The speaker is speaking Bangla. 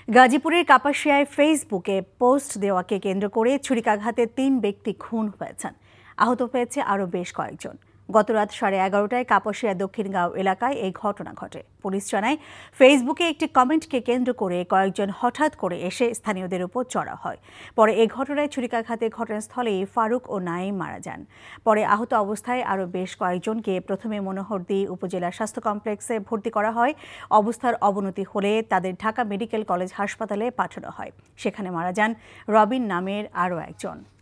গাজীপুরের কাপাসিয়ায় ফেসবুকে পোস্ট দেওয়াকে কেন্দ্র করে ছুরিকাঘাতে ৩ ব্যক্তি খুন হয়েছেন। আহত হয়েছে আরও বেশ কয়েকজন। গতরাত 11:30টায় কাপাসিয়া দক্ষিণগাঁও এলাকায় এই ঘটনা ঘটে। পুলিশ জানায়, ফেসবুকে একটি কমেন্টকে কেন্দ্র করে কয়েকজন হঠাৎ করে এসে স্থানীয়দের উপর চড়া হয়। পরে এই ঘটনায় ছুরিকাঘাতে ঘটনাস্থলেই ফারুক ও নাঈম মারা যান। পরে আহত অবস্থায় আরও বেশ কয়েকজনকে প্রথমে মনোহরদী উপজেলা স্বাস্থ্য কমপ্লেক্সে ভর্তি করা হয়। অবস্থার অবনতি হলে তাদের ঢাকা মেডিকেল কলেজ হাসপাতালে পাঠানো হয়। সেখানে মারা যান রবিন নামের আরও একজন।